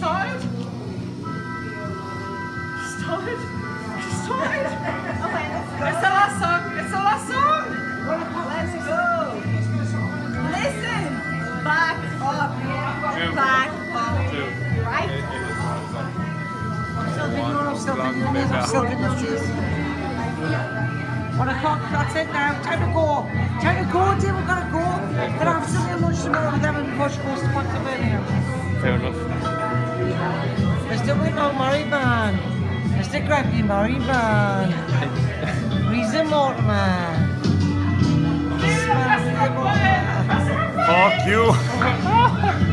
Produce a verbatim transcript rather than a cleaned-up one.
tired. She's tired. She's tired. Okay, let's go. It's the last song. It's the last song. Let's go. Listen. Back up. Back up. Right? Still video, still video, still video, cheese. One o'clock, that's it now. Time to go. Time to go, Dave, we've got to go. Then I'm still in lunch tomorrow with them before she goes to back to Birmingham. Fair enough. We're still waiting on Murray man. We're still grabbing Murray man. Reason more man. Fuck you.